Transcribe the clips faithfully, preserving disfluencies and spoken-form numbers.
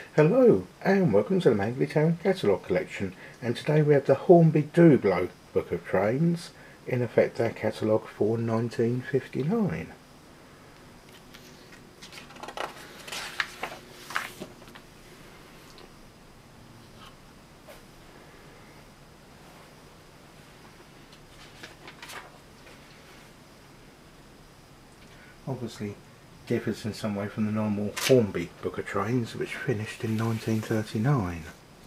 Hello and welcome to the Mangley Town Catalogue collection, and today we have the Hornby Dublo Book of Trains, in effect our catalogue for nineteen fifty-nine. Obviously differs in some way from the normal Hornby Book of Trains, which finished in nineteen thirty-nine.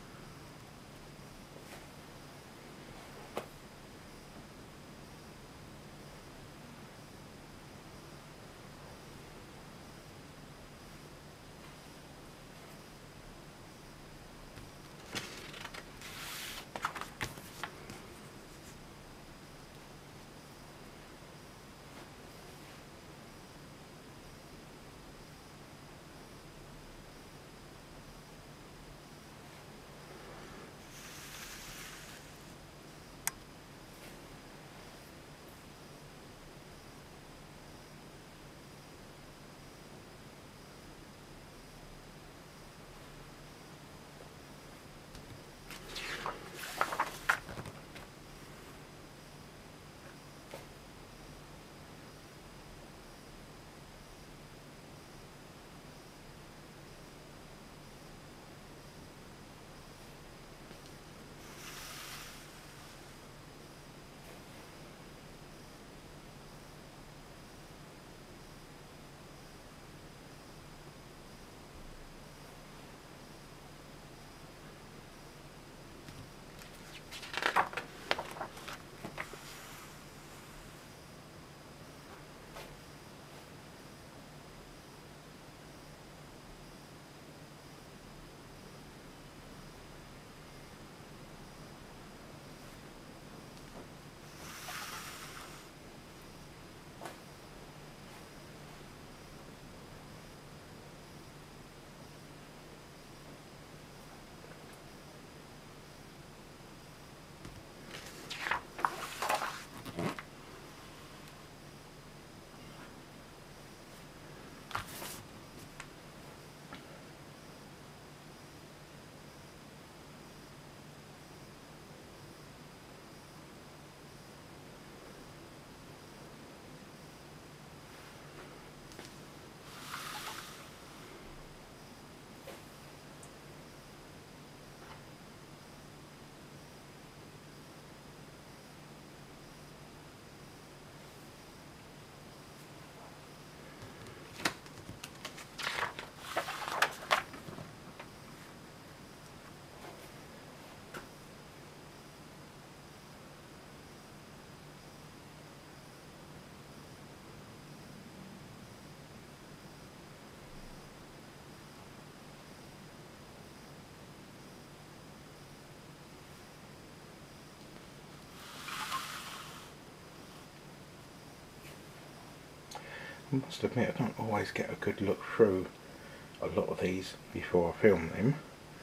I must admit, I don't always get a good look through a lot of these before I film them,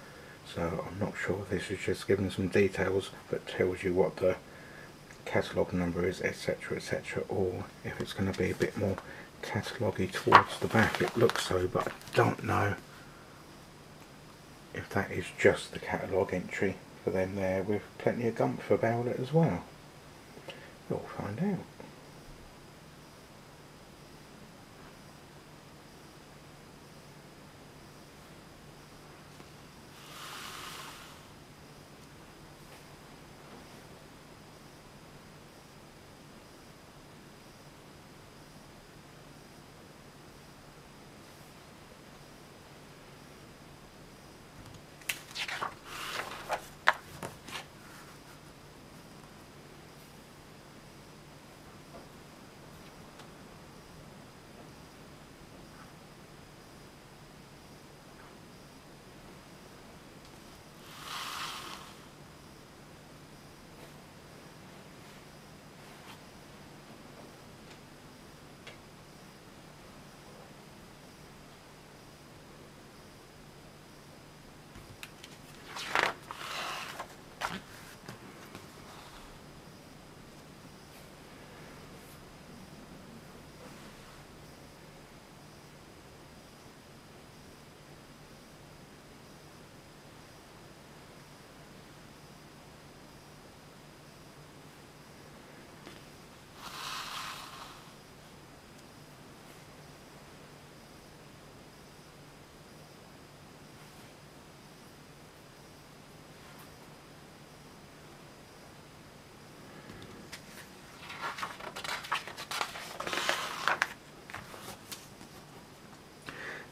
so I'm not sure if this is just giving some details that tells you what the catalogue number is, etc, etc, or if it's going to be a bit more catalogue-y towards the back. It looks so, but I don't know if that is just the catalogue entry for them there, with plenty of gumph about it as well. We'll find out.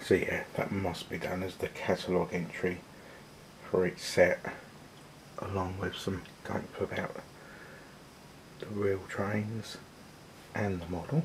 So yeah, that must be done as the catalogue entry for each set, along with some guidance about the real trains and the model.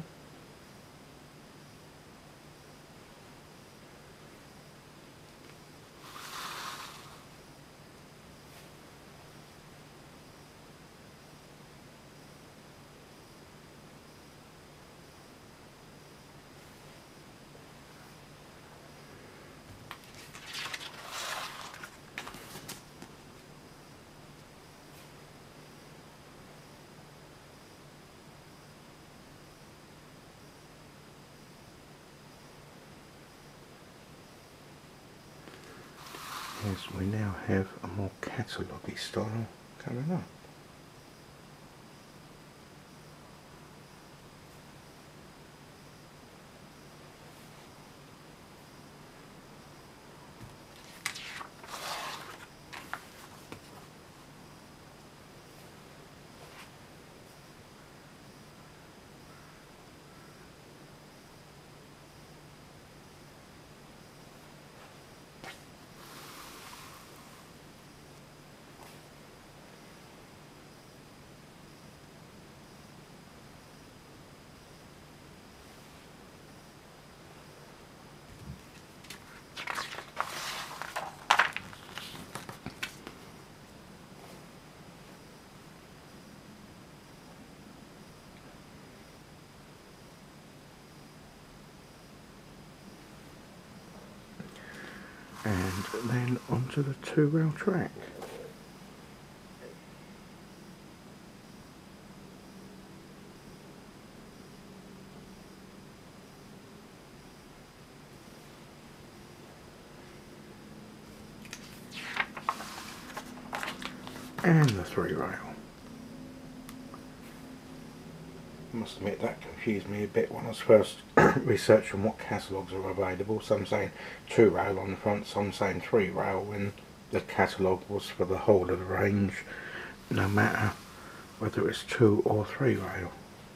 Yes, we now have a more catalogue-y style coming up. And then onto the two rail track. And the three rail. I must admit that confused me a bit when I was first researching what catalogues are available. Some saying two rail on the front, some saying three rail, when the catalogue was for the whole of the range, no matter whether it's two or three rail.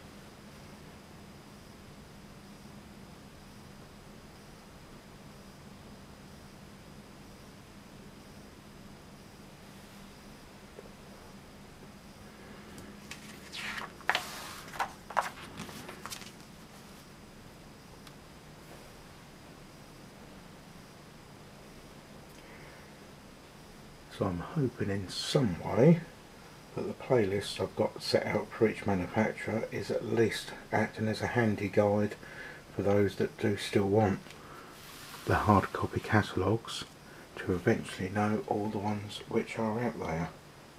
So I'm hoping in some way that the playlist I've got set out for each manufacturer is at least acting as a handy guide for those that do still want the hard copy catalogues to eventually know all the ones which are out there.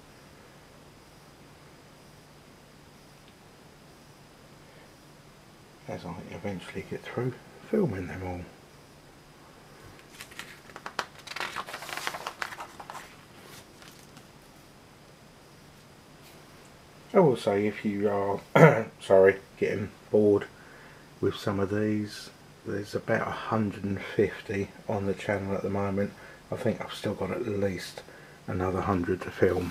As I eventually get through filming them all. I will say, if you are sorry, getting bored with some of these, there's about one hundred and fifty on the channel at the moment. I think I've still got at least another one hundred to film.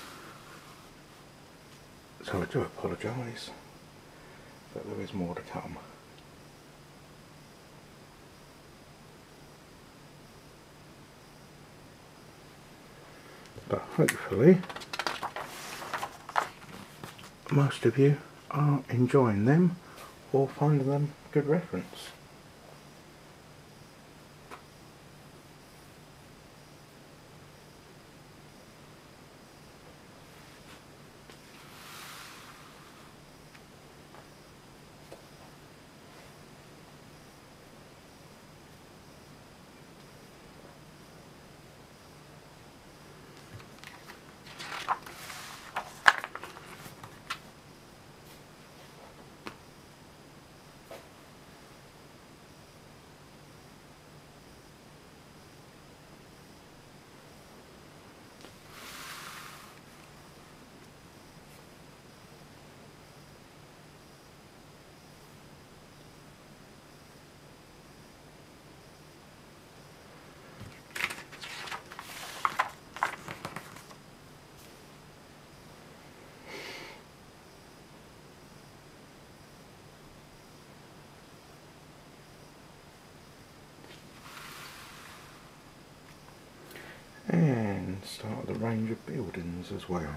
So I do apologise, but there is more to come. But hopefully most of you are enjoying them or finding them good reference. and start the range of buildings as well.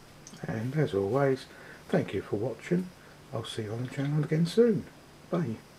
And as always, thank you for watching. I'll see you on the channel again soon. Bye.